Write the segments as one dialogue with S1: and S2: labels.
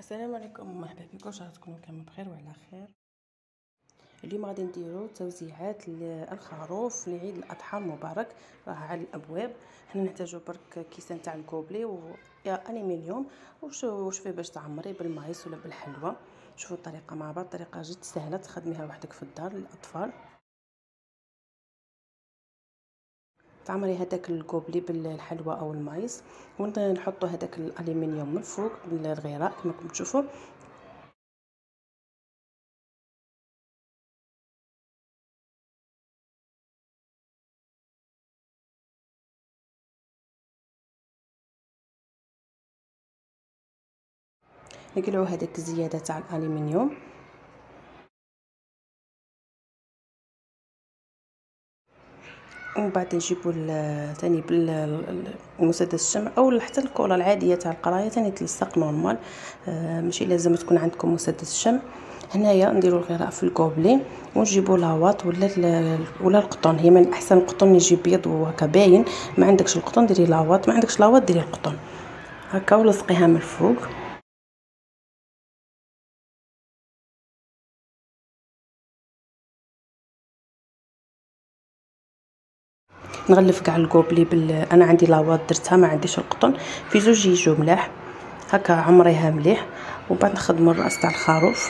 S1: السلام عليكم ومرحبا بكم، ان شاء الله تكونوا كامل بخير وعلى خير. اليوم غادي نديروا توزيعات الخروف لعيد الاضحى المبارك، راه على الابواب. حنا نحتاجوا برك كيسان تاع الكوبلي يا الومنيوم وش فيه باش تعمري بالمايس ولا بالحلوى. شوفوا الطريقه مع بعض، طريقه جد سهله تخدميها وحدك في الدار للاطفال. تعمري هذاك الكوبلي بالحلوى او المايس، ونحطوا هذاك الالومنيوم من فوق بالغراء كما راكم تشوفوا. نقلعوا هذيك الزياده تاع الالومنيوم، ومن بعد نجيبوا ثاني بالمسدس الشمع او حتى الكولا العاديه تاع القرايه ثاني تلصق نورمال. ماشي لازم تكون عندكم مسدس الشمع. هنايا نديروا الغراء في الكوبلي ونجيبوا لاواط ولا القطن. هي من الاحسن القطن يجي بيض وهكا باين. ما عندكش القطن ديري لاواط، ما عندكش لاواط ديري القطن هكا ولصقيها من الفوق. نغلف كاع الكوبلي انا عندي لاواط درتها، ما عنديش القطن. في زوج يجوا ملاح هكا، عمريها مليح. وبعد نخدموا الراس تاع الخروف.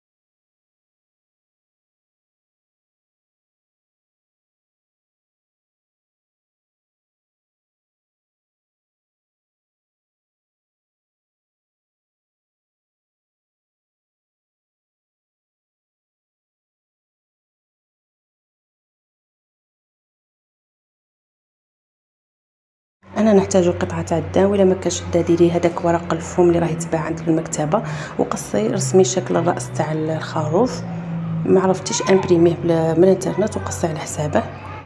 S1: انا نحتاج قطعه تاع الدان، ولا ما كاش الدا ديري هذاك ورق الفوم اللي راه يتباع عند المكتبه، وقصي رسمي شكل الراس تاع الخروف. ما عرفتيش امبريميه من الانترنت وقصي على حسابه.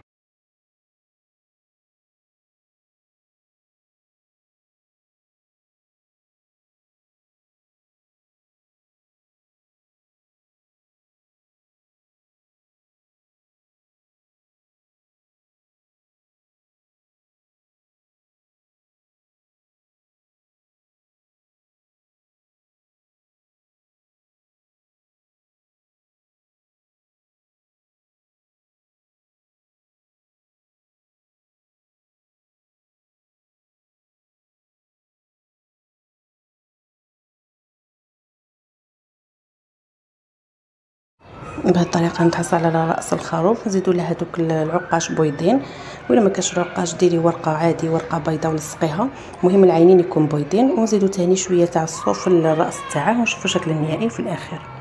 S1: بهذه الطريقه نتحصل على راس الخروف. نزيدوا له هذوك العقاش بيضين، ولا ما كاش العقاش ديري ورقه عادي، ورقه بيضاء ولصقيها. المهم العينين يكون بيضين. ونزيدوا ثاني شويه تاع الصوف الراس تاعه، ونشوفوا الشكل النهائي في الاخير.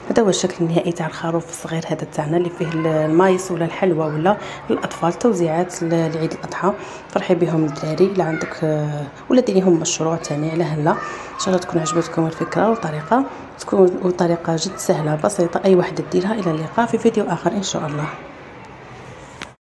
S1: هذا هو الشكل النهائي تاع الخروف الصغير هذا تاعنا اللي فيه المايس ولا الحلوى ولا الاطفال. توزيعات لعيد الاضحى، فرحي بهم الدراري. الا عندك ولا ديريهم مشروع ثاني على هلا. ان شاء الله تكون عجبتكم الفكره وطريقه، تكون طريقه جد سهله بسيطه اي وحده ديرها. الى اللقاء في فيديو اخر ان شاء الله.